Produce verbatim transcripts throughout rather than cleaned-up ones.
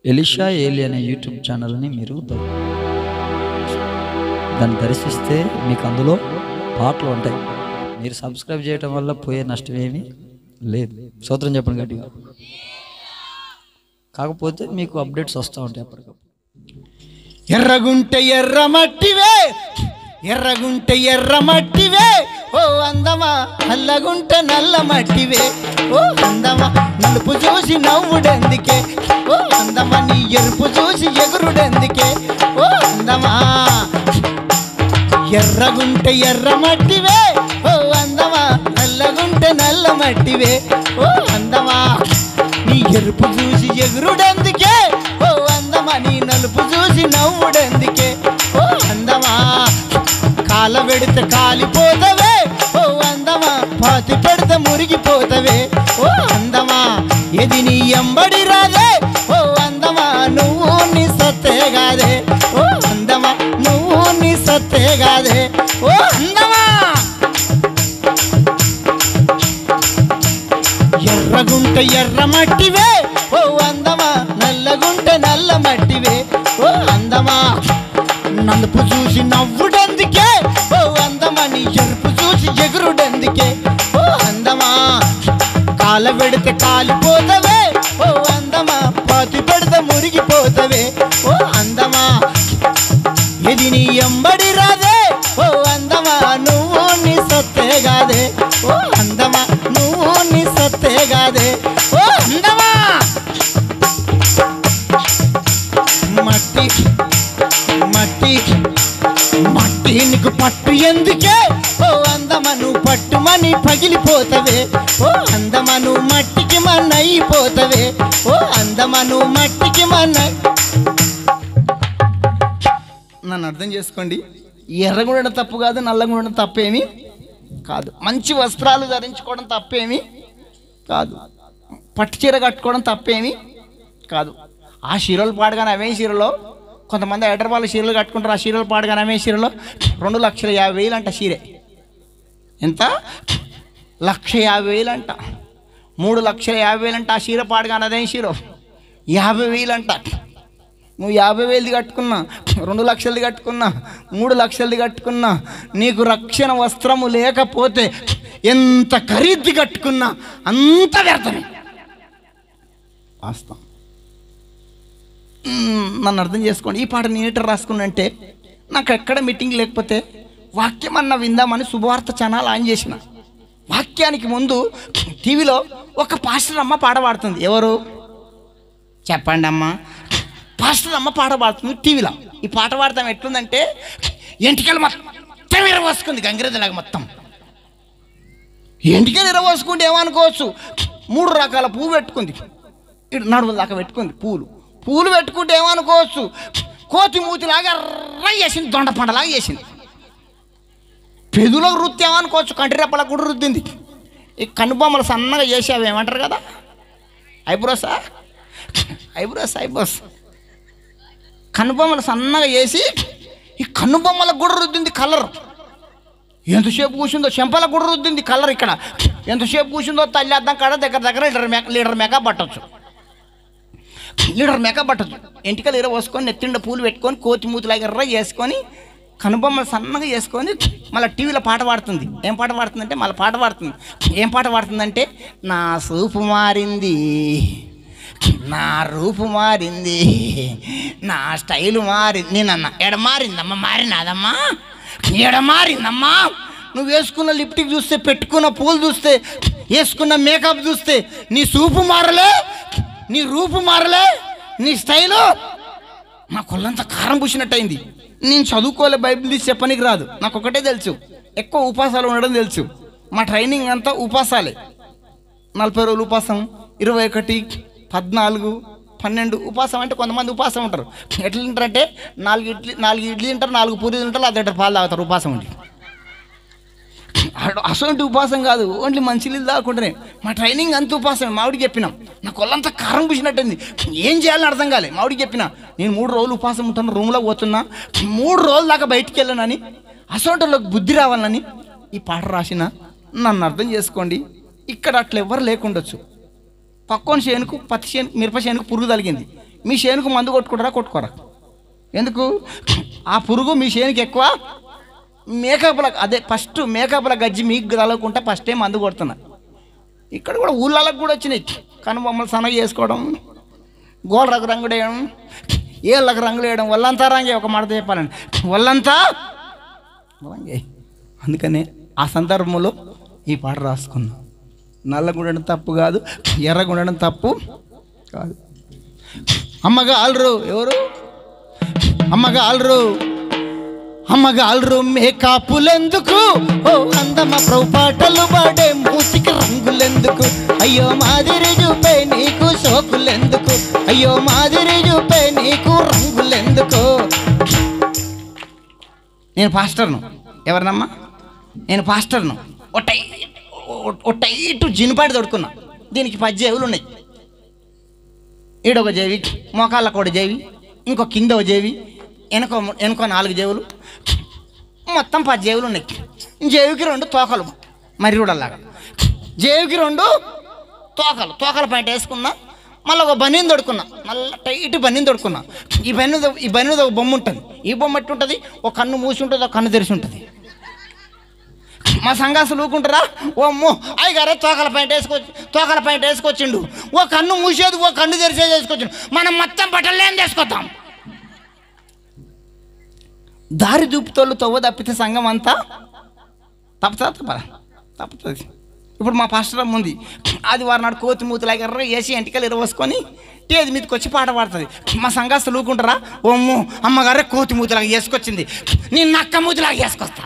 Elisha ఏలి అనే YouTube ఛానల్ని మీరు దాన్ని దర్శిస్తే మీకు అందులో పాటలు ఉంటాయి. మీరు సబ్స్క్రైబ్ చేయడం వల్ల పోయే నష్టం ఏమీ లేదు. స్తోత్రం చెప్పండి గట్టిగా. కాకపోతే మీకు అప్డేట్స్ వస్తూ ఉంటాయి అప్పటికప్పుడు. ఎర్రగుంటే ఎర్రమట్టివే, ఎర్రగుంటే ఎర్రమట్టివే, ఓ అందమా నల్లగుంటే నల్ల మట్టివే, ఓ అందమా నలుపు చూసి నవ్వుడెందుకే, ఓ అందమా నీ ఎరుపు చూసి ఎగురుడెందుకే, ఓ అందమా ఎర్రగుంటే ఎర్రమట్టివే, ఓ అందమా నల్లగుంటే నల్ల మట్టివే, ఓ అందమా నీ ఎరుపు చూసి ఎగురుడెందుకే, ఓ అందమా నీ నలుపు చూసి నవ్వుడెందుకే, ఓ అందమా కాల పెడితే కాలిపోతవే, ఓ అందమా పాతి పెడితే మురిగిపోతవే, ఓ అందమా ఎది నీ ఎంబడి రాదే, ఓ అందమా నువ్వు నీ సత్తే గాదే, ఓ అందమా నువ్వు నీ సత్తే గాదే, ఓ అందమా ఎర్రగుంట ఎర్రమట్టివే, ఓ అందమా నల్లగుంట నల్ల మట్టివే, ఓ అందమా నలుపు చూసి నవ్వుడెందుకే, ఓ అందమా నీ ఎరుపు చూసి ఎగురుడెందుకే, ఓ అందమా కాల పెడితే కాలిపోతవే, ఓ అందమా పాతి పెడితే మురిగిపోతవే, ఓ అందమా ఇది నీ ఎంబడి రాదే, ఓ అందమా నువ్వు నీ సత్తే గాదే, ఓ అందమా నువ్వు నీ సత్తే గాదే, ఓ అందమా మట్టి మట్టి మట్టి నీకు పట్టు ఎందుకే, ఓ అందమా నువ్వు పట్టుమని పగిలిపోతవే, ఓ అందమా నువ్వు మట్టికి మన అయిపోతవే, ఓ అందమా నువ్వు మట్టికి మన. నన్ను అర్థం చేసుకోండి, ఎర్రగుండడం తప్పు కాదు, నల్లగుండడం తప్పేమి కాదు, మంచి వస్త్రాలు ధరించుకోవడం తప్పేమి కాదు, పట్టు చీర కట్టుకోవడం తప్పేమి కాదు. ఆ చీరలు పాడగానే అవే చీరలో కొంతమంది హైదరాబాద్లో చీరలు కట్టుకుంటారు, ఆ చీరలు పాడగానే అవే చీరలో రెండు లక్షల యాభై వేలు అంట చీరే. ఎంత? లక్ష యాభై వేలు అంట, మూడు లక్షల యాభై వేలు అంట ఆ చీర పాడగానే అదే చీర యాభై వేలు అంట. నువ్వు యాభై వేలది కట్టుకున్నా, రెండు లక్షలది కట్టుకున్నా, మూడు లక్షలది కట్టుకున్నా, నీకు రక్షణ వస్త్రము లేకపోతే ఎంత ఖరీదు కట్టుకున్నా అంత వ్యర్థమే. వాస్తవం. నన్ను అర్థం చేసుకోండి. ఈ పాట నేను ఎట్లా రాసుకున్నంటే, నాకు ఎక్కడ మీటింగ్ లేకపోతే వాక్యం అన్న విందామని శుభవార్త ఛానల్ ఆన్ చేసిన. వాక్యానికి ముందు టీవీలో ఒక పాస్టర్ అమ్మ పాట పాడుతుంది. ఎవరు చెప్పండి అమ్మ? పాస్టర్ అమ్మ పాట పాడుతుంది టీవీలో. ఈ పాట పాడతాం ఎట్లుందంటే, ఎంటికలు మొత్తం ఇరవోసుకుంది, గంగిరెద్దులాగా మొత్తం ఎంటికలు ఇరవోసుకుంటే ఏమనుకోవచ్చు, మూడు రకాల పువ్వు పెట్టుకుంది, ఇటు నడువుల దాకా పెట్టుకుంది పూలు. పూలు పెట్టుకుంటే ఏమనుకోవచ్చు, కోతి మూతిలాగా ఎర్ర చేసింది, దొండ పండలాగా చేసింది. పెదుల వృత్తి ఏమనుకోవచ్చు, కంటి రెప్పలా కూడా రుద్దింది. ఈ కనుబొమ్మలు సన్నగా చేసి అవి ఏమంటారు కదా, ఐబ్రోసా ఐబ్రోస్ ఐబ్రోస్ కనుబొమ్మలు సన్నగా చేసి ఈ కనుబొమ్మలకు కూడా రుద్దింది కలర్. ఎంతసేపు కూర్చుందో చెంపలకు కూడా రుద్దింది కలర్. ఇక్కడ ఎంతసేపు కూర్చుందో తల్లి అద్దం కాడ దగ్గర దగ్గర లీటర్ మేక లీటర్ మేకప్ పట్టవచ్చు, లీటర్ మేకప్ పట్టచ్చు. ఎంటికలు ఎర్ర పోసుకొని నెత్తిండ పూలు పెట్టుకొని కోతి మూతులాగా ఎర్ర చేసుకొని కనుబొమ్మలు సన్నగా చేసుకొని మళ్ళీ టీవీలో పాట పాడుతుంది. ఏం పాట పాడుతుందంటే మళ్ళీ పాట పాడుతుంది. ఏం పాట పాడుతుందంటే, నా సూపు మారింది, నా రూపు మారింది, నా స్టైలు మారింది. నేనన్నా ఎడ మారిందమ్మా? మారినాదమ్మా, ఎడ మారిందమ్మా? నువ్వు వేసుకున్న లిప్టిక్ చూస్తే, పెట్టుకున్న పూలు చూస్తే, వేసుకున్న మేకప్ చూస్తే నీ సూపు మారలే, నీ రూపు మారలే, నీ స్టైలు. నా కొల్లంతా కారం పూసినట్టయింది. నేను చదువుకోలే, బైబిల్ తీసి చెప్పనికి రాదు, నాకు ఒకటే తెలుసు, ఎక్కువ ఉపాసాలు ఉండడం తెలుసు. మా ట్రైనింగ్ అంతా ఉపాసాలే. నలభై రోజులు ఉపాసం, ఇరవై ఒకటి, పద్నాలుగు, పన్నెండు ఉపాసం. అంటే కొంతమంది ఉపాసం ఉంటారు. ఎట్లా తింటారంటే, నాలుగు ఇడ్లీ నాలుగు ఇడ్లీ తింటారు, నాలుగు పూరి తింటారు, అదే పాలు తాగుతారు ఉపాసం ఉండి. అసలు ఉపాసం కాదు, ఓన్లీ మంచినీళ్ళు తాగుకుంటేనే. మా ట్రైనింగ్ అంత ఉపాసమే. మావిడికి చెప్పినాం, నా కొల్లంతా కారం పూసినట్టుంది, ఏం చేయాలని అర్థం కాలే. మావిడికి చెప్పిన, నేను మూడు రోజులు ఉపాసం ఉంటాను, రూమ్లో పోతున్నా, మూడు రోజుల దాకా బయటికి వెళ్ళానని, అసోంటోళ్ళకి బుద్ధి రావాలని ఈ పాట రాసిన. నన్ను అర్థం చేసుకోండి, ఇక్కడ అట్లా ఎవరు లేకుండొచ్చు. పక్కన చేనుకు పత్తి చేను మిరప చేనుకు పురుగు తగిలింది. మీ చేనుకు మందు కొట్టుకుంటారా కొట్టుకోరా? ఎందుకు? ఆ పురుగు మీ చేనుకి ఎక్కువ మేకప్ల అదే ఫస్ట్ మేకప్ల గజ్జి మీకు తలకుంటే ఫస్టే మందు కొడుతున్నా. ఇక్కడ కూడా ఊళ్ళకి కూడా వచ్చినాయి కనుబొమ్మలు సన్నగా చేసుకోవడం, గోళ్ళకు రంగులు వేయడం, ఏళ్ళకు రంగులు వేయడం, ఒళ్ళంతా రంగే. ఒక మాట చెప్పాలండి, ఒళ్ళంతా రంగే. అందుకనే ఆ సందర్భంలో ఈ పాట రాసుకున్నాం. నల్లగా ఉండడం తప్పు కాదు, ఎర్రగా ఉండడం తప్పు కాదు. అమ్మగా ఆల్రు ఎవరు? అమ్మగా ఆల్రు అమ్మగా ఆల్రు మేకాపులెందుకు? ఓ అందమ్మ ప్రభు పాటలు పాడే మూతికి రంగులెందుకు? అయ్యో మాదిరి చూపే నీకు సోకులెందుకు? అయ్యో మాదిరి చూపే నీకు రంగులెందుకు? నేను పాస్టర్ను. ఎవరినమ్మా? నేను పాస్టర్ను. ఒట్టై ఒట్టైటు జినుపాటి తొడుకున్నా. దీనికి పది జేవులు ఉన్నాయి. ఈడొక జేవి, మోకాళ్ళకు ఒక జేవి, ఇంకో కింద ఒక జేవి, వెనక వెనకో నాలుగు జేవులు, మొత్తం పది జేవులు ఉన్నాయి. జేవికి రెండు తోకలు మరి చూడలాగా. జేవికి రెండు తోకలు తోకల పైట వేసుకున్నా. మళ్ళీ ఒక బనీని తొడుకున్నా, నల్ల టైట్ బనీని తొడుకున్నా. ఈ బని ఈ బని ఒక బొమ్మ ఉంటుంది. ఈ బొమ్మ ఎట్టు ఉంటుంది? ఒక కన్ను మూసి ఉంటుంది, ఒక కన్ను తెరిచి ఉంటుంది. మా సంఘాసులు ఊకుంటారా? ఓ అమ్మో అయ్యగారే తోకల పైట వేసుకొచ్చి తోకల పైట వేసుకొచ్చిండు, ఓ కన్ను మూసేది ఓ కన్ను తెరిచేది వేసుకొచ్చిండు. మనం మొత్తం బట్టలు ఏం చేసుకొద్దాం? దారి చూపుతోళ్ళు తవ్వ తప్పితే సంఘం అంతా తప్పుతా తప్ప తప్పుతుంది. ఇప్పుడు మా పాస్టర్ అమ్మ ఉంది, అది వారి నాడు కోతి మూతులాగా ఎర్ర వేసి ఎంటికలు ఇరవసుకొని టేది మీదకి వచ్చి పాట పాడుతుంది. మా సంఘాస్తులు ఊకుంటారా? ఓ అమ్మో అమ్మగారే కోతి మూతులాగా వేసుకొచ్చింది, నేను నక్క మూతులాగా వేసుకొస్తా.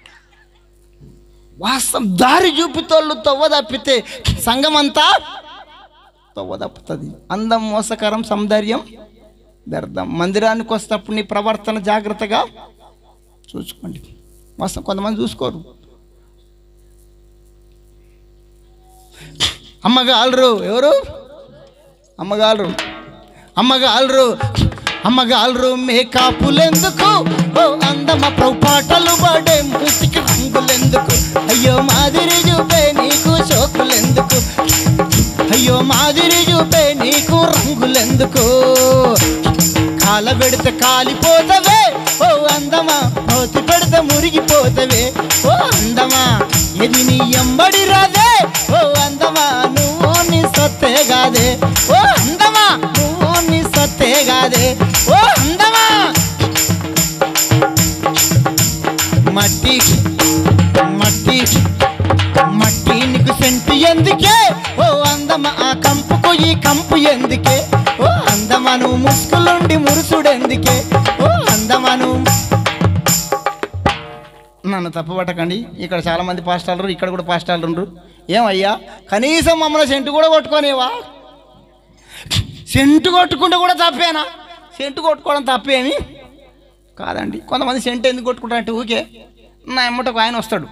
వాస్తవం దారి చూపుతోళ్ళు తవ్వ తప్పితే సంఘం అంతా తవ్వ తప్పుతుంది. అందం మోసకరం, సౌందర్యం వ్యర్థం. మందిరానికి వస్తేప్పుడు నీ ప్రవర్తన జాగ్రత్తగా చూసుకోండి. వాస్తవం కొంతమంది చూసుకోరు. అమ్మగాలరు ఎవరు? అమ్మగాలరు అమ్మగాలరు అమ్మగాలరు మేకాపులెందుకు? ఓ అందమ్మ ప్రభు పాటలు పాడే మూతికి రంగులెందుకు? అయ్యో మాదిరి చూపే నీకు సోకులెందుకు? అయ్యో మాదిరి చూపే నీకు రంగులెందుకు? కాల పెడితే కాలిపోతవే ఓ అందమా, మోతి పెడితే మురిగిపోతవే ఓ అందమా. ఇది నీ ఎంబడి రాదే ఓ అందమా, నువ్వు నీ సొత్తే గాదే ఓ అందమా, నువ్వు నీ సొత్తే గాదే ఓ అందమా. మట్టి మట్టి మట్టి నీకు సెంటు ఎందుకే ఓ అందమా, ఆ కంపుకు ఈ కంపు ఎందుకే ఓ అందమా. నువ్వు ముసుకులుండి మురుసుడెందుకే ఓ అందమను. నన్ను తప్పుపట్టకండి, ఇక్కడ చాలామంది పాస్టాలు, ఇక్కడ కూడా పాస్టాలు ఉండరు. ఏమయ్యా కనీసం మమ్మల్ని సెంటు కూడా కొట్టుకోనేవా? సెంటు కొట్టుకుంటే కూడా తప్పేనా? సెంటు కొట్టుకోవడం తప్పేమి కాదండి. కొంతమంది సెంటు ఎందుకు కొట్టుకుంటారంటే ఊకే నా ఎమ్మటకు ఆయన వస్తాడు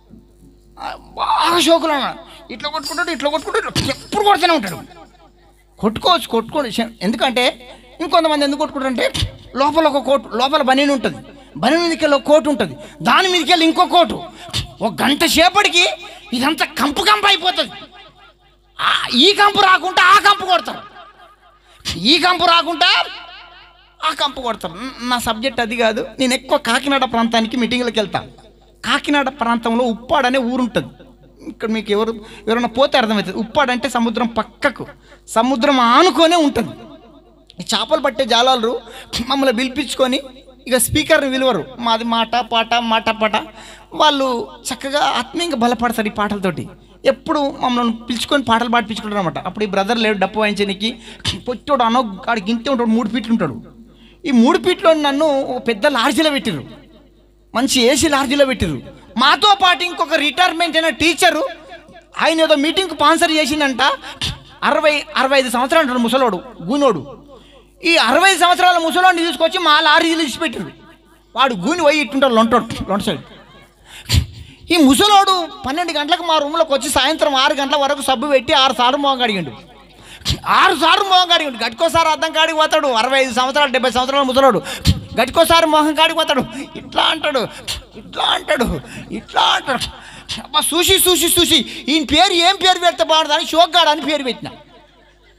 బాగా షోకులు అన్నాడు, ఇట్లా కొట్టుకుంటాడు ఇట్లా కొట్టుకుంటాడు, ఎప్పుడు కొడుతూనే ఉంటాడు. కొట్టుకోవచ్చు కొట్టుకోండి. ఎందుకంటే ఇంకొంతమంది ఎందుకు కొట్టుకుంటారంటే లోపల ఒక కోటు, లోపల బనీన్ ఉంటుంది, బనీన్ మీదకి వెళ్ళి ఒక కోటు ఉంటుంది, దాని మీదకి వెళ్ళి ఇంకో కోటు. ఒక గంట సేపటికి ఇదంతా కంపు కంపు అయిపోతుంది. ఈ కంపు రాకుండా ఆ కంపు కొడతారు, ఈ కంపు రాకుండా ఆ కంపు కొడతారు. నా సబ్జెక్ట్ అది కాదు. నేను ఎక్కువ కాకినాడ ప్రాంతానికి మీటింగ్లకు వెళ్తాను. కాకినాడ ప్రాంతంలో ఉప్పాడు అనే ఊరు ఉంటుంది. ఇక్కడ మీకు ఎవరు ఎవరైనా పోతే అర్థమవుతుంది. ఉప్పాడు అంటే సముద్రం పక్కకు, సముద్రం ఆనుకొనే ఉంటుంది. ఈ చేపలు పట్టే జాలాలు మమ్మల్ని పిలిపించుకొని ఇక స్పీకర్ని విలువరు, మాది మాట పాట మాట పాట. వాళ్ళు చక్కగా ఆత్మీయంగా బలపడతారు ఈ పాటలతోటి. ఎప్పుడు మమ్మల్ని పిలుచుకొని పాటలు పాడిపించుకుంటారు అనమాట. అప్పుడు ఈ బ్రదర్ లేడు డప్పు వాయించడానికి, పొట్టోడు అనో ఆడికి గింతే ఉంటాడు, మూడు ఫీట్లు ఉంటాడు. ఈ మూడు ఫీట్లో నన్ను పెద్ద లాడ్జీలో పెట్టిర్రు, మంచి ఏసీ లాడ్జీలో పెట్టిర్రు. మాతో పాటు ఇంకొక రిటైర్మెంట్ అయిన టీచరు, ఆయన ఏదో మీటింగ్కి స్పాన్సర్ చేసిందంట. అరవై అరవై ఐదు సంవత్సరాలు అంటాడు ముసలోడు, గూనోడు. ఈ అరవై ఐదు సంవత్సరాల ముసలోడిని తీసుకొచ్చి మా లారీలు ఇచ్చిపెట్టారు. వాడు గూని పోయి ఇట్టుంటాడు లొంటాడు లొంట సైడ్. ఈ ముసలోడు పన్నెండు గంటలకు మా రూమ్లోకి వచ్చి సాయంత్రం ఆరు గంటల వరకు సబ్బు పెట్టి ఆరు సార్లు మోహం అడిగిండు, ఆరు సార్లు మోహం అడిగిండు. గట్టుకోసారి అద్దం కాడికి పోతాడు. అరవై ఐదు సంవత్సరాలు డెబ్బై సంవత్సరాల ముసలోడు గట్టుకోసారి మోహం కాడికి పోతాడు. ఇట్లా అంటాడు ఇట్లా అంటాడు ఇట్లా అంటాడు. అబ్బా చూసి చూసి చూసి ఈయన పేరు ఏం పేరు పెడితే బాగుంటుంది అని షోక్గాడు అని పేరు పెట్టిన.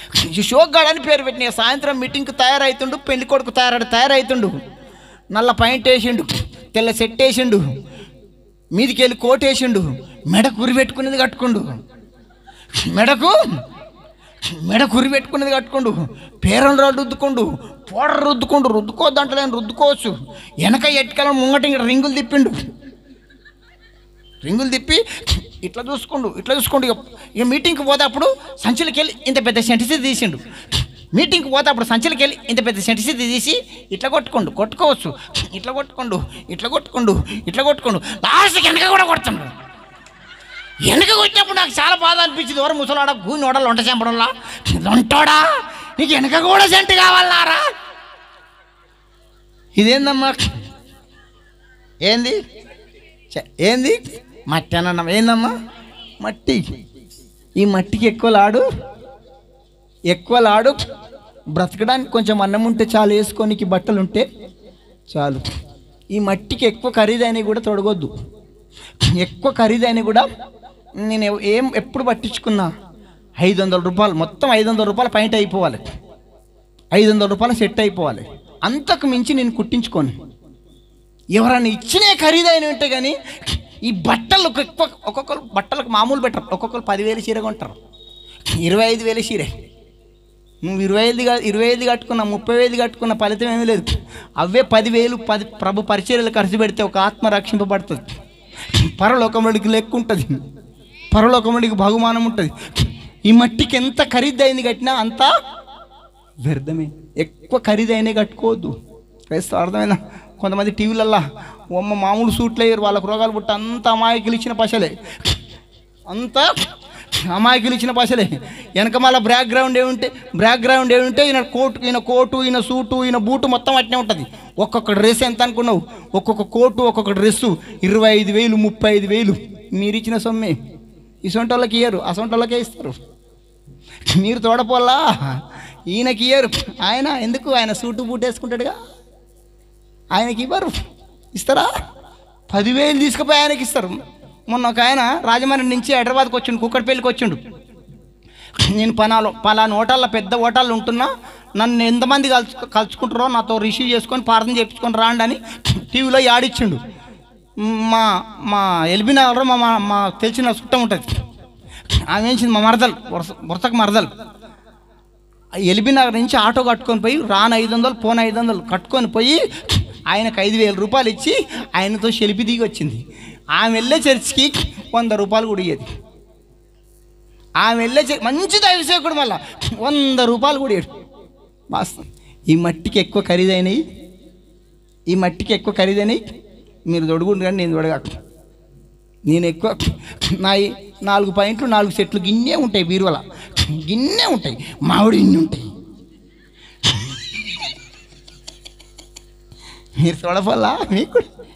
అశోక్ గాడు అని పేరు పెట్టిన. సాయంత్రం మీటింగ్కి తయారవుతుండు, పెళ్లి కొడుకు తయారడు తయారవుతుండు నల్ల పాయింట్ వేసిండు, తెల్ల సెట్ వేసిండు, మీదికి వెళ్ళి కోట్ వేసిండు, మెడ కురి పెట్టుకునేది కట్టుకుండు, మెడకు మెడ కురి పెట్టుకునేది కట్టుకుండు, పేరం రుద్దుకుండు, పౌడర్ రుద్దుకుండు. రుద్దుకోవద్దంటే నేను రుద్దుకోవచ్చు. వెనక ఎట్టుకెళ్ళ ముంగట రింగులు తిప్పిండు, రింగులు తిప్పి ఇట్లా చూసుకోండు ఇట్లా చూసుకోండు. ఇక ఇక మీటింగ్కి పోతే అప్పుడు సంచులకి వెళ్ళి ఇంత పెద్ద సెంటిసి తీసిండు. మీటింగ్కి పోతే అప్పుడు సంచులకి వెళ్ళి ఇంత పెద్ద సెంటిసి తీసి ఇట్లా కొట్టుకోండు, కొట్టుకోవచ్చు, ఇట్లా కొట్టుకోండు ఇట్లా కొట్టుకోండు ఇట్లా కొట్టుకోండు. లాస్ట్కి వెనక కూడా కొడుతుండు. వెనక కొట్టినప్పుడు నాకు చాలా బాధ అనిపించింది. ఎవరు ముసలాడ గూని ఓడలు వంట చెంపడంలా, వంటోడా నీకు వెనక కూడా సెంటు కావాలన్నారా? ఇదేందమ్మా, ఏంది ఏంది మట్టి అన్న, ఏందమ్మా మట్టి. ఈ మట్టికి ఎక్కువ లాడు ఎక్కువ లాడు బ్రతకడానికి కొంచెం అన్నం ఉంటే చాలు, వేసుకోనికి బట్టలు ఉంటే చాలు. ఈ మట్టికి ఎక్కువ ఖరీదైనవి కూడా తొడగొద్దు. ఎక్కువ ఖరీదైనవి కూడా నేను ఏం ఎప్పుడు పట్టించుకున్నా ఐదు వందల రూపాయలు మొత్తం ఐదు వందల రూపాయలు పైంట్ అయిపోవాలి, ఐదు వందల రూపాయలు సెట్ అయిపోవాలి. అంతకు మించి నేను కుట్టించుకోను. ఎవరైనా ఇచ్చినే ఖరీదైనవి ఉంటే కానీ ఈ బట్టలు ఎక్కువ, ఒక్కొక్కరు బట్టలకు మామూలు పెట్టరు. ఒక్కొక్కరు పదివేలు చీర కొంటారు, ఇరవై ఐదు వేలు చీరే. నువ్వు ఇరవై ఐదు ఇరవై ఐదు కట్టుకున్న ముప్పై ఐదు కట్టుకున్న ఫలితం ఏమీ లేదు. అవే పదివేలు పది ప్రభు పరిచర్యలు ఖర్చు పెడితే ఒక ఆత్మ రక్షింపబడుతుంది, పరలోకముడికి లెక్క ఉంటుంది, పరలోకముడికి బహుమానం ఉంటుంది. ఈ మట్టికి ఎంత ఖరీదైంది కట్టినా అంతా వ్యర్థమే. ఎక్కువ ఖరీదైనవి కట్టుకోవద్దు. క్రైస్తవ అర్థమైనా? కొంతమంది టీవీలల్లా అమ్మ మామూలు సూట్లు అయ్యారు, వాళ్ళకు రోగాలు పుట్టి అంత అమాయకులు ఇచ్చిన పశలే, అంతా అమాయకులు ఇచ్చిన పశలే. వెనక మళ్ళీ బ్యాక్గ్రౌండ్ ఏముంటే బ్యాక్గ్రౌండ్ ఏముంటే ఈయన కోటు ఈయన కోటు ఈయన సూటు ఈయన బూటు మొత్తం అట్నే ఉంటుంది. ఒక్కొక్క డ్రెస్ ఎంత అనుకున్నావు? ఒక్కొక్క కోటు ఒక్కొక్క డ్రెస్సు ఇరవై ఐదు వేలు ముప్పై ఐదు వేలు మీరు ఇచ్చిన సొమ్మే. ఈ సొంట వాళ్ళకి ఇయ్యరు, ఆ సొంట వాళ్ళకే ఇస్తారు. మీరు తోడపోల్లా, ఈయనకి ఇయ్యరు. ఆయన ఎందుకు? ఆయన సూటు బూట్ వేసుకుంటాడుగా, ఆయనకి ఇవ్వరు. ఇస్తారా? పదివేలు తీసుకుపోయి ఆయనకి ఇస్తారు. మొన్న ఒక ఆయన రాజమండ్రి నుంచి హైదరాబాద్కి వచ్చిండు, కుక్కడపల్లికి వచ్చిండు. నేను పనాలో పలానా హోటల్లో పెద్ద హోటల్లో ఉంటున్నా, నన్ను ఎంతమంది కలుసు కలుసుకుంటారో నాతో రిసీవ్ చేసుకొని ప్రార్థన చేయించుకొని రాండి అని టీవీలో యాడిచ్చిండు. మా మా ఎల్బీ నగర్లో మా మా తెలిసిన చుట్టం ఉంటుంది, ఆమె వేసింది మా మరదలు, వరుస వరుసకు మరదలు. ఎల్బీ నగర్ నుంచి ఆటో కట్టుకొని పోయి రాను ఐదు వందలు పోను ఐదు వందలు కట్టుకొని పోయి ఆయనకు ఐదు వేల రూపాయలు ఇచ్చి ఆయనతో సెల్ఫీ దిగి వచ్చింది. ఆమె వెళ్ళే చర్చికి వంద రూపాయలు కూడా ఇయ్యేది. ఆమె వెళ్ళే చర్చి మంచి దైవసేవకుడు మళ్ళా వంద రూపాయలు కూడా ఇయ్యడు. వాస్తవం. ఈ మట్టికి ఎక్కువ ఖరీదైనవి, ఈ మట్టికి ఎక్కువ ఖరీదైనవి మీరు దొడుగుండు కానీ నేను దొడగాక. నేను ఎక్కువ నా నాలుగు పాయింట్లు నాలుగు సెట్లు గిన్నె ఉంటాయి, బీరువల గిన్నె ఉంటాయి, మామిడి ఇన్ని ఉంటాయి. మీరు చూడవల్లా మీకు.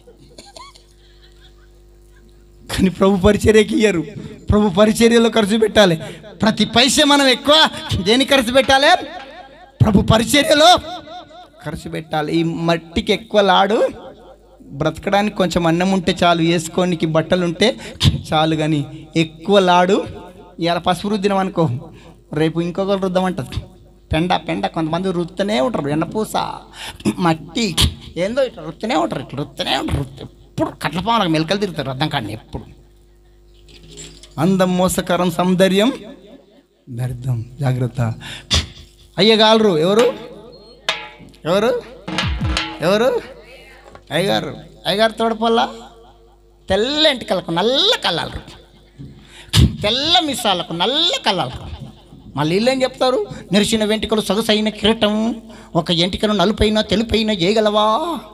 కానీ ప్రభు పరిచర్యకి ఇయ్యరు. ప్రభు పరిచర్యలో ఖర్చు పెట్టాలి. ప్రతి పైసే మనం ఎక్కువ దేనికి ఖర్చు పెట్టాలి? ప్రభు పరిచర్యలో ఖర్చు పెట్టాలి. ఈ మట్టికి ఎక్కువ లాడు బ్రతకడానికి కొంచెం అన్నం ఉంటే చాలు, వేసుకోనికి బట్టలు ఉంటే చాలు. కానీ ఎక్కువ లాడు ఇవాళ పసుపు రుద్దినం అనుకో, రేపు ఇంకొకరు రుద్దామంటుంది. పెండ పెండ కొంతమంది రుత్తనే ఉంటారు, ఎండపూస మట్టి ఏందో ఇట్లా రుత్తనే ఉంటారు, ఇట్లా రుత్తనే ఉంటారు. ఎప్పుడు కట్లపాములకు మెలకలు తిరుగుతారు అర్థం కాండి. ఎప్పుడు అందం మోసకరం, సౌందర్యం వ్యర్థం. జాగ్రత్త. అయ్యగారు ఎవరు ఎవరు ఎవరు అయ్యగారు అయ్యగారు తోడపల్లా తెల్ల ఎంటికలకు నల్ల కళ్ళాలరు, తెల్ల మిస్సాలకు నల్ల కళ్ళాలరు. మళ్ళీ వీళ్ళు ఏం చెప్తారు? నెరిసిన వెంట్రుకలు సొగసైన కిరీటం, ఒక ఎంటికను నలుపైన తెలుపైన చేయగలవా?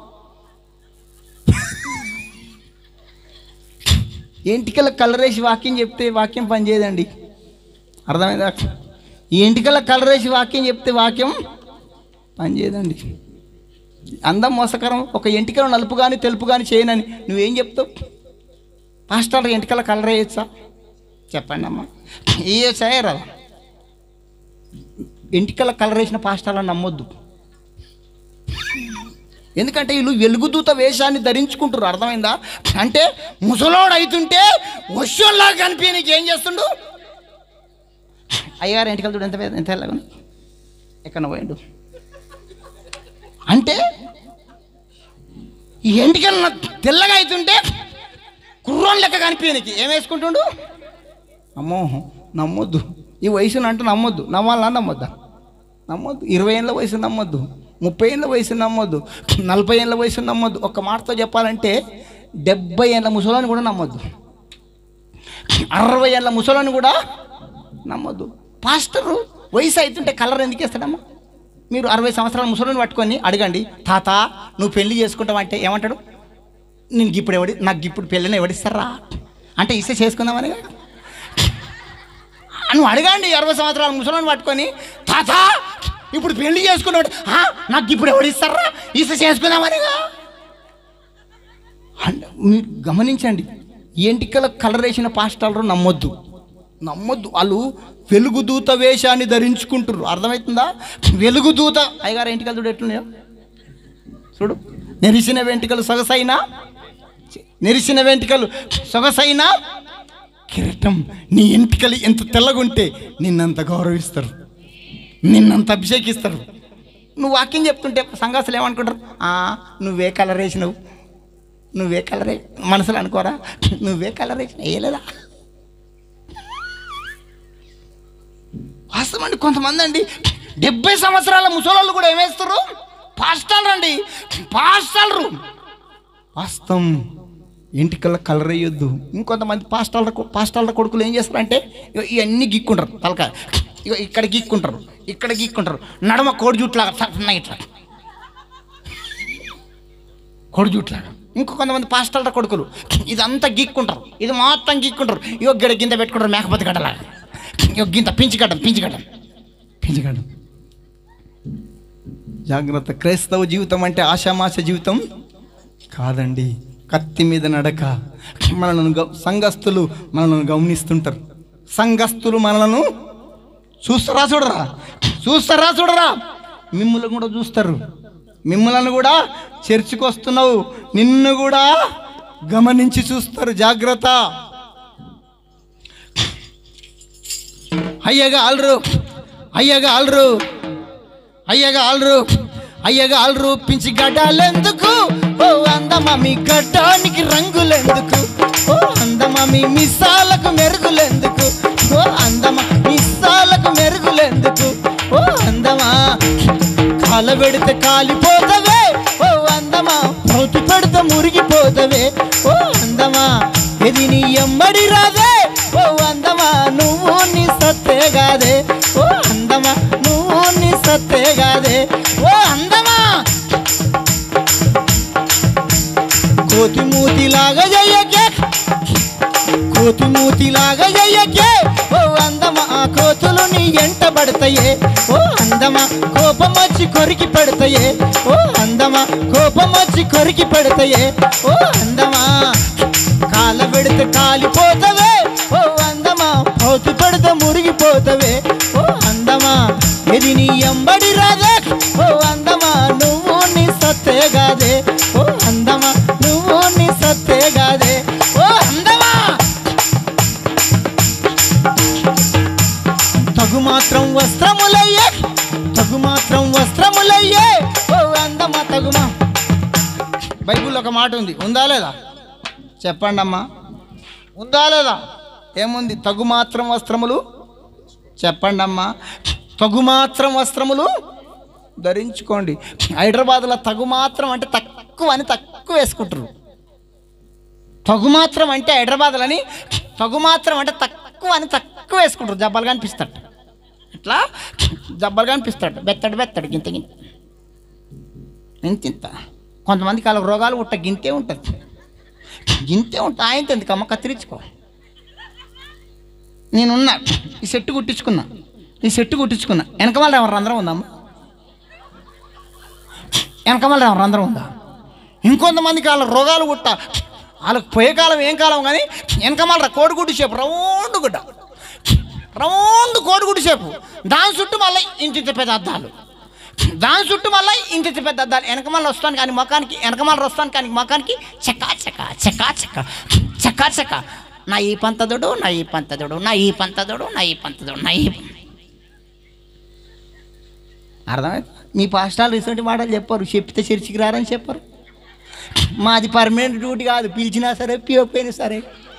ఎంటికల కలరేసి వాక్యం చెప్తే వాక్యం పనిచేయదండి. అర్థమైందా? ఈ ఎంటికల కలరేసి వాక్యం చెప్తే వాక్యం పనిచేయదండి. అందం మోసకరం, ఒక ఎంటికలు నలుపు కానీ తెలుపు కానీ చేయనని నువ్వేం చెప్తావు? పాస్టర్ ఎంటికల కలర్ వేయచ్చా? చెప్పండి అమ్మా. ఏ చేయరా? ఎంటికల కలర్ వేసిన పాస్టర్లను నమ్మొద్దు. ఎందుకంటే వీళ్ళు వెలుగుదూత వేషాన్ని ధరించుకుంటారు. అర్థమైందా? అంటే ముసలోడు అవుతుంటే వర్షంలాగా కనిపించ నీకు ఏం చేస్తుండు? అయ్యగారు ఎంటికలు చూడు ఎంత పెద్ద ఎంత ఎలాగ ఎక్కడ పోయిండు అంటే ఈ ఎంటికలు తెల్లగా అవుతుంటే కుర్రోన్ లెక్క కనిపించడానికి ఏం వేసుకుంటుండు. అమ్మో నమ్మొద్దు, ఈ వయసును అంటే నమ్మొద్దు. నమ్మాలా నమ్మొద్దా? నమ్మొద్దు. ఇరవై ఏళ్ళ వయసు నమ్మొద్దు, ముప్పై ఏళ్ళ వయసు నమ్మొద్దు, నలభై ఏళ్ళ వయసు నమ్మొద్దు. ఒక్క మాటతో చెప్పాలంటే డెబ్బై ఏళ్ళ ముసలోని కూడా నమ్మొద్దు, అరవై ఏళ్ళ ముసలోని కూడా నమ్మొద్దు. పాస్టరు వయసు అవుతుంటే కలర్ ఎందుకు వేస్తాడమ్మా? మీరు అరవై సంవత్సరాల ముసలోని పట్టుకొని అడగండి, తాత నువ్వు పెళ్లి చేసుకుంటావు అంటే ఏమంటాడు? నేను ఇప్పుడు ఎవడి నాకు ఇప్పుడు పెళ్ళిని ఎవడిస్తారా అంటే ఇస్తే చేసుకుందామని. నువ్వు అడగండి అరవై సంవత్సరాల ముసలోని పట్టుకొని, తాత ఇప్పుడు పెళ్లి చేసుకున్నాడు నాకు ఇప్పుడు ఎవడిస్తారా ఇస్తే చేసుకుందామనిగా. అంటే మీరు గమనించండి, ఎంటికల కలర్ వేసిన పాస్టర్లు నమ్మొద్దు నమ్మొద్దు వాళ్ళు వెలుగుదూత వేషాన్ని ధరించుకుంటారు. అర్థమవుతుందా? వెలుగుదూత. అయ్యగారు ఎంటికలు చూడు ఎట్లున్నాయో చూడు. నెరిసిన వెంట్రుకలు సొగసైనా నెరిసిన వెంట్రుకలు సొగసైనా కిరీటం. నీ ఎంటికలు ఎంత తెల్లగుంటే నిన్నంత గౌరవిస్తారు, నిన్నంత అభిషేకిస్తారు. నువ్వు వాక్యం చెప్తుంటే సంఘాసులు ఏమనుకుంటారు? నువ్వే కలర్ వేసినవు, నువ్వే కలర్ మనసులు అనుకోరా, నువ్వే కలర్ వేసిన వేయలేదా? వాస్తవం అండి. కొంతమంది అండి డెబ్బై సంవత్సరాల ముసలోళ్ళు కూడా ఏమేస్తారు? పాస్టర్లు అండి, పాస్టర్లు. వాస్తవం ఎంటికల కలర్ వేయొద్దు. ఇంకొంతమంది పాస్టర్ల పాస్టర్ల కొడుకులు ఏం చేస్తారంటే ఇవన్నీ గీక్కుంటారు, తలక ఇక ఇక్కడ గీక్కుంటారు, ఇక్కడ గీక్కుంటారు, నడమ కోడి జుట్లాగా సన్నగా ఇట్లా కోడి జుట్లాగా. ఇంకో కొంతమంది పాస్టర్ల కొడుకులు ఇదంతా గీక్కుంటారు, ఇది మొత్తం గీక్కుంటారు. ఇగో గిడ గింత పెట్టుకుంటారు, మేకపోతే గడ్డలాగా. ఇగో గింత పించిగడ్డం పించిగడ్డం పించిగడ్డం. జాగ్రత్త. క్రైస్తవ జీవితం అంటే ఆశామాష జీవితం కాదండి. కత్తి మీద నడక. మనలను సంఘస్థులు మనలను గమనిస్తుంటారు. సంఘస్థులు మనలను చూస్తారా చూడరా చూస్తారా చూడరా మిమ్మల్ని కూడా చూస్తారు. మిమ్మల్ని కూడా చర్చికి వస్తున్నావు, నిన్ను కూడా గమనించి చూస్తారు. జాగ్రత్త. అయ్యగా ఆల్రు అయ్యగా ఆల్రు అయ్యగా ఆల్రు అయ్యగా ఆల్రు పించి గడ్డాలెందుకు? ఓ అందమా మీ గడ్డానికి రంగులెందుకు? ఓ అందమా మీ మిస్సాలకు మెరుగులెందుకు? ఓ అందమా మిస్సాలకు మెరుగులెందుకు? ఓ అందమా కాల పెడితే కాలిపోతవే, ఓ అందమా పౌతి పెడితే మురిగిపోతవే. ఓ అందమా ఇది నీ ఎమ్మడి రాదే, ఓ అందమా నువ్వు నీ సత్తే గాదే. ఓ అందమా నువ్వు నీ సత్తే గాదే. ఓ అందమా కోతి మూతిలాగా జయ్యకే, కోతి మూతిలాగా జయ్యకే. ఓ అందమా ఆ కోతులు నీ ఎంట పడతాయే. ఓ అందమా కోపం వచ్చి కొరికి పెడతాయే. ఓ అందమా కోపం వచ్చి కొరికి పెడతాయే. ఓ అందమా కాల పెడితే కాలిపోతవే. ఓ అందమా పౌతి పెడితే మురిగిపోతవే. ఓ అందమా ఇది నీ ఎంబడి రాదే. ఓ అందమా నువ్వు నీ సత్తే గాదే. ఓ అందమా నువ్వు నీ సత్తే గాదే. ఓ అందమా తగు మాత్రం వస్త్రములయ్యే, తగు మాత్రం వస్త్రములయ్యే. ఓ అందమా తగుమా. బైబిల్లో ఒక మాట ఉంది, ఉందా లేదా చెప్పండి అమ్మా, ఉందా లేదా? ఏముంది? తగు మాత్రం వస్త్రములు. చెప్పండి అమ్మా. తగు మాత్రం వస్త్రములు ధరించుకోండి. హైదరాబాద్లో తగు మాత్రం అంటే తక్కువ అని తక్కువ వేసుకుంటారు. తగు మాత్రం అంటే హైదరాబాద్లని తగు మాత్రం అంటే తక్కువ అని తక్కువ వేసుకుంటారు. జబ్బలు కనిపిస్తాడు, ఇట్లా జబ్బలు కనిపిస్తాడు, బెత్తడు బెత్తడు గింత గింత ఇంత ఇంత. కొంతమందికి వాళ్ళ రోగాలు పుట్ట గింతే ఉంటుంది, గింతే ఉంటుంది. ఆయన ఎందుకమ్మ కత్తిరించుకో. నేనున్నా ఈ సెట్టు కుట్టించుకున్నా, ఈ సెట్టు కుట్టించుకున్నా. వెనకమాల ఎవరు రంధ్రం ఉందమ్మా? వెనకమాల ఎవరు రంధ్రం ఉందా? ఇంకొంతమందికి వాళ్ళ రోగాలు పుట్ట వాళ్ళకి పోయే కాలం ఏం కాలం కానీ వెనకమాల కోడిగుడ్డు షేపు, రౌండ్ గుడ్డ, రౌండ్ కోడిగుడ్డు షేపు. దాని చుట్టూ మళ్ళీ ఇంటి పెద్ద అద్దాలు, దాని చుట్టూ మళ్ళీ ఇంటి పెద్ద అద్దాలు. వెనకమాల వస్తాను కానీ మొఖానికి, వెనకమాల వస్తాను కానీ మొఖానికి చకా చకా చకా చకా చకా చకా. నా ఈ పంతదుడు, నా ఈ పంతదుడు, నా ఈ పంతదుడు, నా ఈ పంతదుడు, నా ఈ అర్థమైంది? మీ పాస్టాలు ఇటువంటి మాటలు చెప్పారు, చెప్తే చర్చికి రారని చెప్పారు. మాది పర్మనెంట్ డ్యూటీ కాదు, పిలిచినా సరే పిలవకపోయినా సరే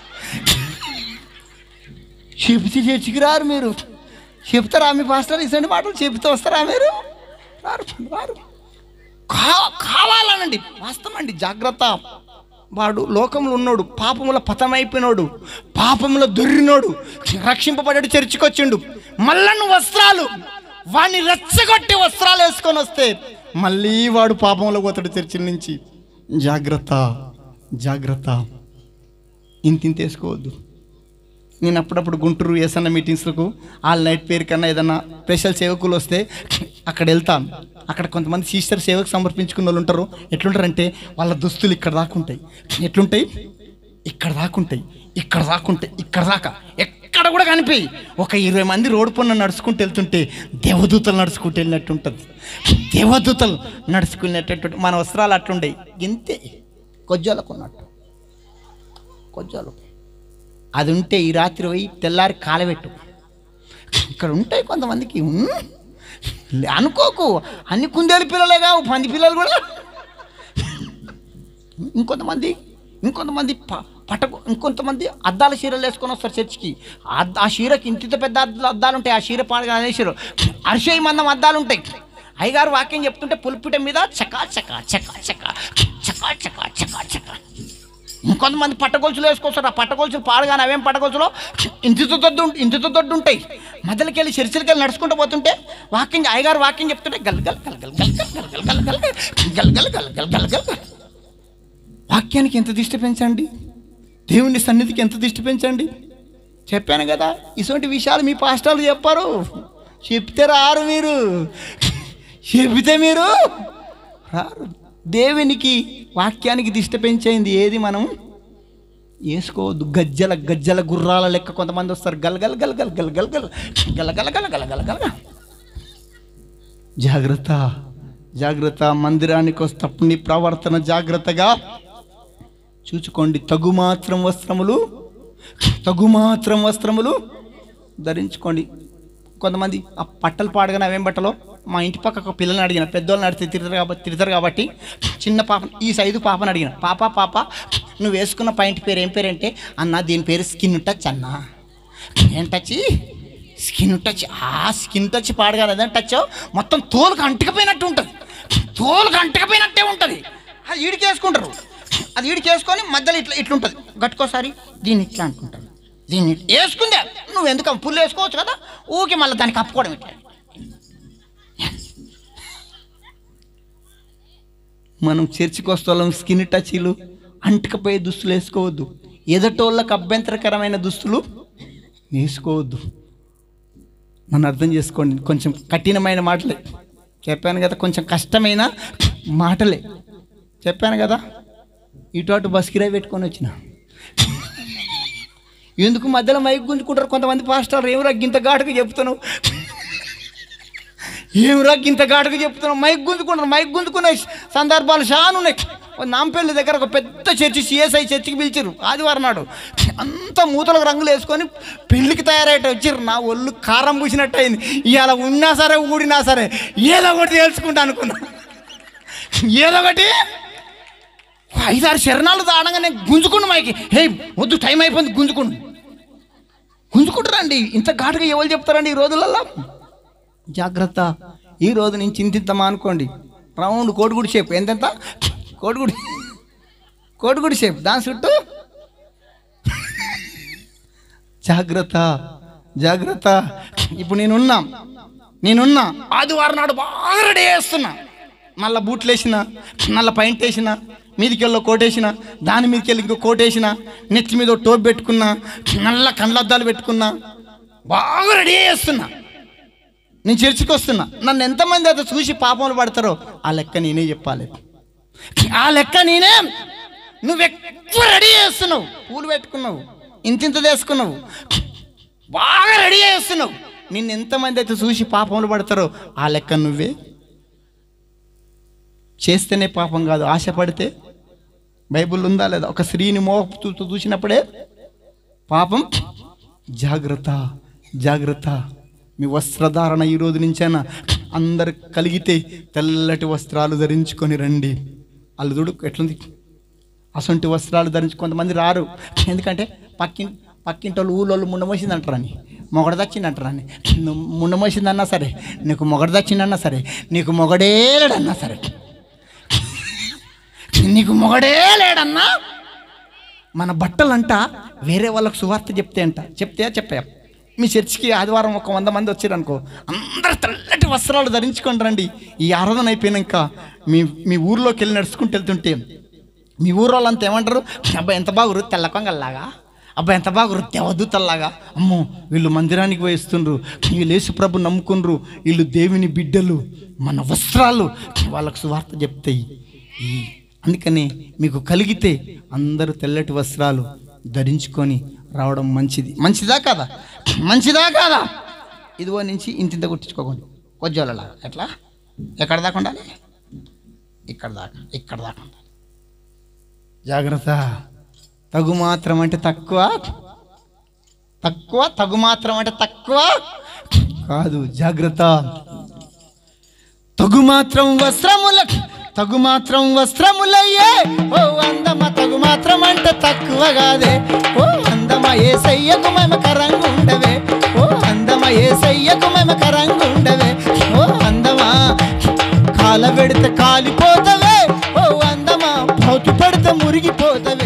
చెప్తే చర్చికి రారు. మీరు చెప్తారా? మీ పాస్టాలు ఇటువంటి మాటలు చెప్తే వస్తారా? మీరు రారు రారు కా కావాలనండి. వాస్తవమండి. జాగ్రత్త. వాడు లోకంలో ఉన్నాడు, పాపముల పతమైపోయినాడు, పాపముల దొర్రినోడు, రక్షింపబడ్డాడు, చర్చికి వచ్చిండు. మళ్ళా నువ్వు వస్త్రాలు వాడిని రెచ్చగొట్టి వస్త్రాలు వేసుకొని వస్తే మళ్ళీ వాడు పాపంలో పోతాడు చర్చిల నుంచి. జాగ్రత్త జాగ్రత్త. ఇంత ఇంత వేసుకోవద్దు. నేను అప్పుడప్పుడు గుంటూరు ఏసన్న మీటింగ్స్లకు ఆల్ నైట్ పేరు కన్నా ఏదన్నా స్పెషల్ సేవకులు వస్తే అక్కడ వెళ్తాను. అక్కడ కొంతమంది సిస్టర్ సేవకు సమర్పించుకున్న వాళ్ళు ఉంటారు. ఎట్లుంటారంటే వాళ్ళ దుస్తులు ఇక్కడ దాకుంటాయి. ఎట్లుంటాయి? ఇక్కడ దాకుంటాయి, ఇక్కడ దాకుంటాయి, ఇక్కడ దాకా ఎక్కడ కూడా కనిపించి ఒక ఇరవై మంది రోడ్డు పైన నడుచుకుంటూ వెళ్తుంటే దేవదూతలు నడుచుకుంటూ వెళ్ళినట్టు ఉంటుంది. దేవదూతలు నడుచుకునేటట్టు మన వస్త్రాలు అట్లుండయి. ఇంతే కొజ్జాలకు ఉన్నట్టు. కొజ్జాలు అది ఉంటే ఈ రాత్రి పోయి తెల్లారి కాలబెట్టు. ఇక్కడ ఉంటాయి కొంతమందికి. అనుకోకు అన్ని కుందేలు పిల్లలే కావు, పంది పిల్లలు కూడా. ఇంకొంతమంది ఇంకొంతమంది పట్టకు ఇంకొంతమంది అద్దాల చీరలు వేసుకొని వస్తారు చర్చికి. ఆ చీరకి ఇంత పెద్ద అద్దాలు ఉంటాయి. ఆ చీర పాడుగా అనేసారు అరిషై మందం అద్దాలు ఉంటాయి. అయ్యగారు వాక్యం చెప్తుంటే పులిపిట మీద చకా చకా చకా చకా చకా చకా చకా చకా. ఇంకొంతమంది పట్టగొలుసులు వేసుకొస్తారు. ఆ పట్టగొలుసులు పాడుగానే అవేం పట్టగొలుసులో ఇంటితో దొడ్డు ఇంటితో దొడ్డు ఉంటాయి. మధ్యలోకి వెళ్ళి చర్చలకి వెళ్ళి నడుచుకుంటూ పోతుంటే వాక్యం అయ్యగారు వాక్యం చెప్తుంటే గల్ గల్ గల్ గల్ గల్ గల్ గల్ గల్ గల్ గల్ గల్ గల్ గల్ గల్ గల్. వాక్యానికి ఎంత దిష్టి పెంచండి, దేవుని సన్నిధికి ఎంత దిష్టి పెంచండి. చెప్పాను కదా, ఇటువంటి విషయాలు మీ పాస్టర్లు చెప్పారు. చెప్తే రారు మీరు, చెబితే మీరు రారు. దేవునికి వాక్యానికి దిష్టి పెంచేది ఏది మనం వేసుకోవద్దు. గజ్జల గజ్జల గుర్రాల లెక్క కొంతమంది వస్తారు. గల్ గల్ గల్ గల్ గల్ గల్ గల్ గల గల గల గల గల గల. జాగ్రత్త జాగ్రత్త. మందిరానికి వస్తప్పుడు నీ ప్రవర్తన జాగ్రత్తగా చూచుకోండి. తగుమాత్రం వస్త్రములు తగుమాత్రం వస్త్రములు ధరించుకోండి. కొంతమంది ఆ పట్టలు పాడగానే అవేం బట్టలో మా ఇంటి పక్క ఒక పిల్లల్ని అడిగిన, పెద్దోళ్ళని అడిగితే తిడతారు కాబట్టి తిడతారు కాబట్టి చిన్న పాప ఈ సైజు పాపని అడిగిన, పాప పాప నువ్వు వేసుకున్న పాయింట్ పేరు ఏం పేరు అంటే, అన్న దీని పేరు స్కిన్ టచ్ అన్న. ఏం టచ్? Skin touch. ఆ స్కిన్ టచ్ పాడగానే అదే టచ్ మొత్తం తోలుకు అంటుకపోయినట్టు ఉంటుంది. తోలుకు అంటుకపోయినట్టే ఉంటుంది. అది ఈడికి వేసుకుంటారు. అది ఈడికి వేసుకొని మధ్యలో ఇట్లా ఇట్లుంటుంది. గట్టుకోసారి దీన్ని ఇట్లా అనుకుంటారు. దీన్ని వేసుకుందే నువ్వు ఎందుకు పుల్లు వేసుకోవచ్చు కదా, ఊకి మళ్ళీ దానికి కప్పుకోవడం ఇట్లా. మనం చర్చికి వస్తాం, స్కిన్ టచ్లు అంటుకపోయే దుస్తులు వేసుకోవద్దు. ఎదటోళ్ళకు అభ్యంతరకరమైన దుస్తులు వేసుకోవద్దు. నన్ను అర్థం చేసుకోండి. కొంచెం కఠినమైన మాటలే చెప్పాను కదా, కొంచెం కష్టమైన మాటలే చెప్పాను కదా. ఇటు అటు బస్ కిరాయి పెట్టుకొని వచ్చిన. ఎందుకు మధ్యలో మైక్ గుంజుకుంటారు కొంతమంది పాస్టర్లు. ఏమిరా గింత ఘాటుగా చెప్తున్నావు, ఏమిరా గింత ఘాటుగా చెప్తున్నావు, మైక్ గుంజుకుంటారు. మైక్ గుంజుకునే సందర్భాలు చాలా ఉన్నాయి. నాంపల్లి దగ్గర ఒక పెద్ద చర్చి, సిఎస్ఐ చర్చికి పిలిచారు ఆదివారం నాడు. అంత మూతలకు రంగులు వేసుకొని పెళ్ళికి తయారయ్యేట వచ్చారు. నా ఒళ్ళు కారం పూసినట్టు అయింది. ఇవాళ ఉన్నా సరే ఊడినా సరే ఏదో ఒకటి తెలుసుకుంటా అనుకున్నా. ఏదో ఒకటి ఐదారు శరణాలు దాడంగానే గుంజుకుండు మైకి. హే వద్దు టైం అయిపోయింది, గుంజుకుండు గుంజుకుంటారండి. ఇంత ఘాటుగా ఎవరు చెప్తారండి ఈ రోజులలో? జాగ్రత్త. ఈ రోజు నుంచి చింతిద్దామా అనుకోండి. రౌండ్ కోడిగుడి షేప్ ఎంతెంత కోడిగుడి కోడిగుడి షేప్ దాని చుట్టూ. జాగ్రత్త జాగ్రత్త. ఇప్పుడు నేనున్నా నేనున్నా ఆదివారం నాడు బాగా రెడీ చేస్తున్నా. నల్ల బూట్లు వేసిన, నల్ల పాయింట్ వేసిన, మీదికి వెళ్ళి కోటేసిన, దాని మీదకి వెళ్ళి ఇంకో కోటేసిన, నెత్తి మీద టోప్ పెట్టుకున్నా, నల్ల కండ్లద్దాలు పెట్టుకున్నా, బాగా రెడీ చేస్తున్నా. నేను చర్చికి వస్తున్నా. నన్ను ఎంతమంది అయితే చూసి పాపములు పడతారో ఆ లెక్క నేనే చెప్పాలి. ఆ లెక్క నేనే. నువ్వు ఎక్కువ రెడీ చేస్తున్నావు, పూలు పెట్టుకున్నావు, ఇంతింత తీసుకున్నావు, బాగా రెడీ చేస్తున్నావు. నిన్ను ఎంతమంది అయితే చూసి పాపములు పడతారో ఆ లెక్క నువ్వే. చేస్తేనే పాపం కాదు, ఆశపడితే. బైబుల్ ఉందా లేదా? ఒక స్త్రీని మోపుతూ చూసినప్పుడే పాపం. జాగ్రత్త జాగ్రత్త. మీ వస్త్రధారణ ఈ రోజు నుంచైనా అందరు కలిగితే తెల్లటి వస్త్రాలు ధరించుకొని రండి. అల్లుదుడు ఎట్లుంది, అసొంటి వస్త్రాలు ధరించి కొంతమంది రారు. ఎందుకంటే పక్కి పక్కింటి వాళ్ళు ఊళ్ళోళ్ళు ముండమోసింది అంటారని, మొగడు దచ్చింది అంటారని. నువ్వు ముండమోసిందన్నా సరే, నీకు మొగడు దచ్చిందన్నా సరే, నీకు మొగడే లేడన్నా సరే, నీకు మొగడే లేడన్నా మన బట్టలంట వేరే వాళ్ళకు సువార్త చెప్తే అంట చెప్తే చెప్పా మీ చర్చికి ఆదివారం ఒక వంద మంది వచ్చారనుకో, అందరు తెల్లటి వస్త్రాలు ధరించుకొని రండి. ఈ ఆరాధన అయిపోయినాక మీ మీ ఊర్లోకి వెళ్ళి నడుచుకుంటూ వెళ్తుంటే మీ ఊరు వాళ్ళంతా ఏమంటారు, అబ్బాయి ఎంత బాగా వృత్తి తెల్లకొంగల్లాగా, అబ్బాయి ఎంత బాగా వృత్తి అవధూతల్లాగా, అమ్మో వీళ్ళు మందిరానికి పోయిస్తుండ్రు, వీళ్ళు యేసుప్రభు నమ్ముకుండ్రు, వీళ్ళు దేవుని బిడ్డలు. మన వస్త్రాలు వాళ్ళకు సువార్త చెప్తాయి. ఈ అందుకని మీకు కలిగితే అందరూ తెల్లటి వస్త్రాలు ధరించుకొని రావడం మంచిది. మంచిదా కాదా? మంచిదా కాదా? ఇదిగో నుంచి ఇంటింత కొట్టించుకోకండి కొజ్జోళ్ళలా. ఎట్లా ఎక్కడ దాకా ఉండాలి? ఇక్కడ దాకా, ఇక్కడ దాకా ఉండాలి. జాగ్రత్త. తగు మాత్రం అంటే తక్కువ, తక్కువ తగు మాత్రం అంటే తక్కువ కాదు. జాగ్రత్త. తగు మాత్రం వస్త్రముల తగు మాత్రం వస్త్రములయ్యే ఓ అందమ, తగు మాత్రం అంటే తక్కువ కాదే. ఓ అందమ యేసయ్యకు మమకరంగా ఉండవే, ఓ అందమ యేసయ్యకు మమకరంగా ఉండవే. ఓ అందమా కాల పెడితే కాలిపోతవే, ఓ అందమా పౌతు పెడితే మురిగిపోతవే.